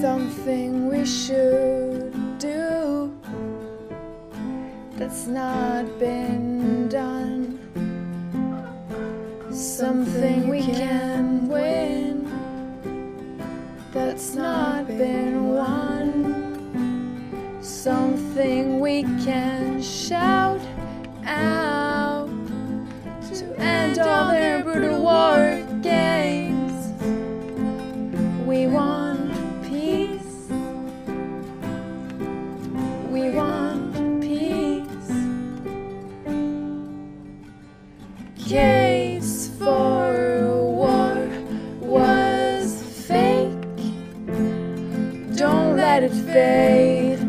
something we should do that's not been done, something we can win that's not been won, something we can shout out to end all their brutal war games. We want peace. We want peace. Case for war was fake. Don't let it fade.